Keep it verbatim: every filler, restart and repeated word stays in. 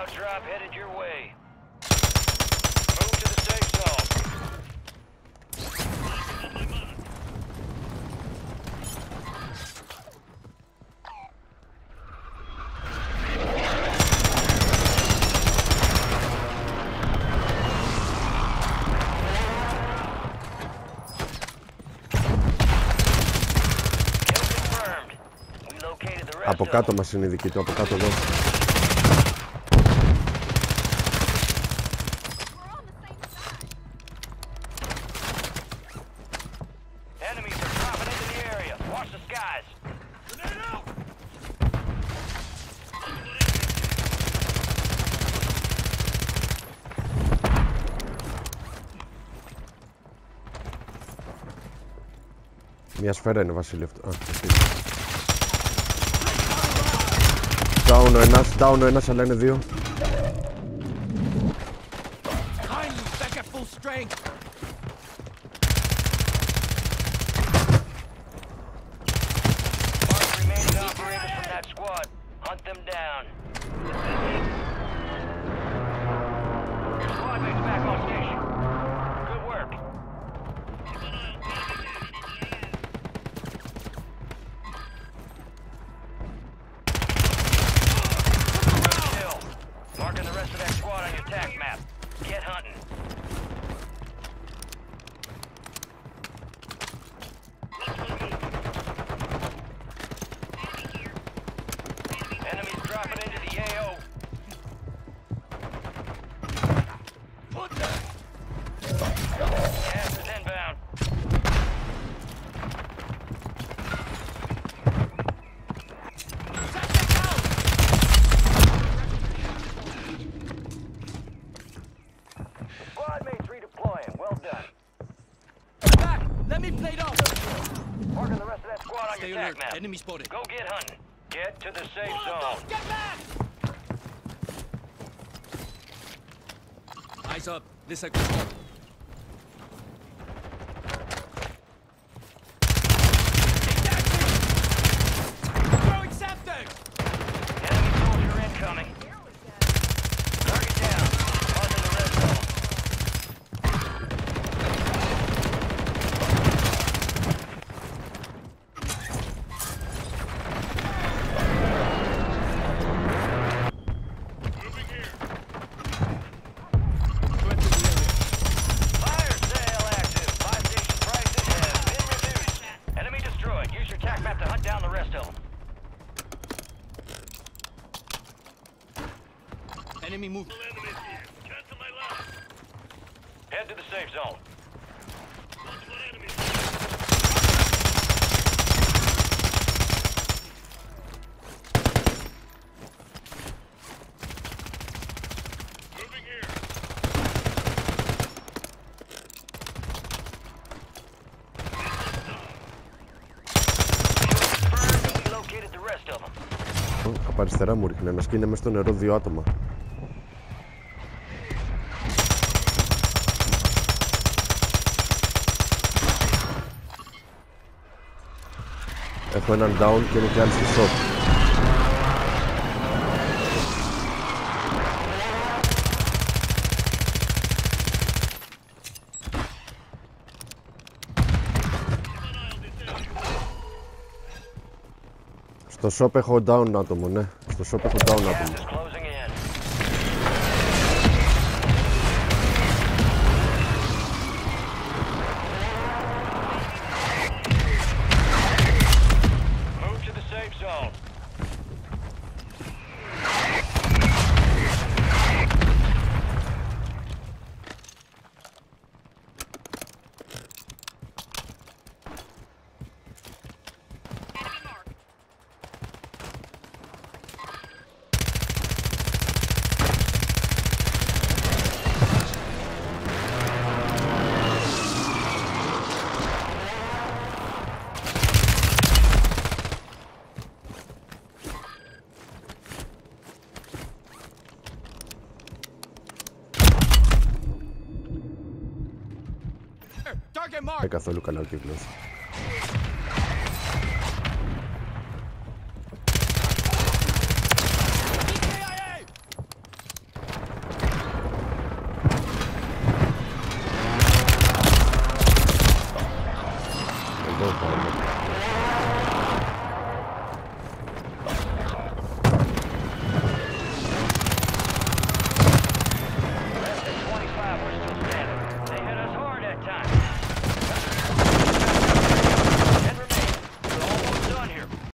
Loadout drop headed your way. Move to the safe zone. Από κάτω μας είναι η δική του, από κάτω εδώ. Μια σφαίρα είναι, Βασίλη, αυτό. Α, down ο ένας, down ο ένας, αλλά είναι δύο. Enemy spotted. Go get hunting. Get to the safe zone. Get back! Eyes up. This I can spot. Throwing septic! Enemy soldier incoming. Target down. Marking the red zone. Enemy move. Head to the safe zone. Moving here. We located the rest of them. Από αριστερά μου ρίχνει ένας και είναι μες στο νερό δύο άτομα. Έχω έναν down και είναι και άλλοι στη shop. Στο shop έχω down άτομο, ναι. Στο shop έχω down άτομο. Δεν καθόλου καλά ο κύκλος.